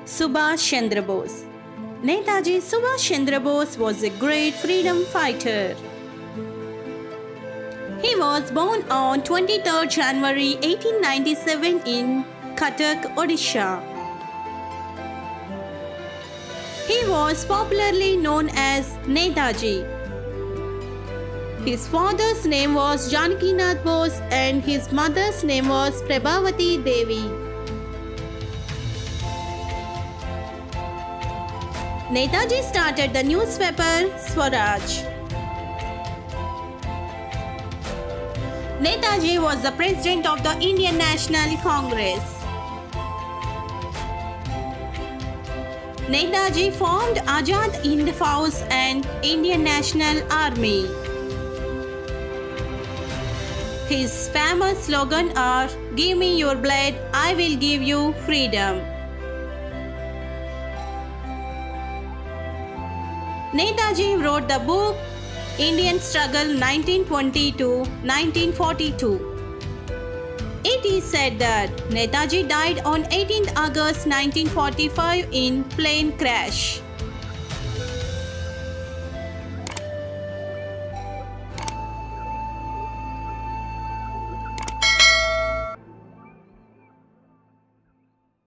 Subhash Chandra Bose. Netaji Subhash Chandra Bose was a great freedom fighter. He was born on 23rd January 1897 in Cuttack, Odisha. He was popularly known as Netaji. His father's name was Janakinath Bose and his mother's name was Prabhavati Devi. Netaji started the newspaper Swaraj. Netaji was the president of the Indian National Congress. Netaji formed Azad Hind Fauj and Indian National Army. His famous slogans are "Give me your blood, I will give you freedom." Netaji wrote the book Indian Struggle 1920 to 1942. It is said that Netaji died on 18th August 1945 in plane crash.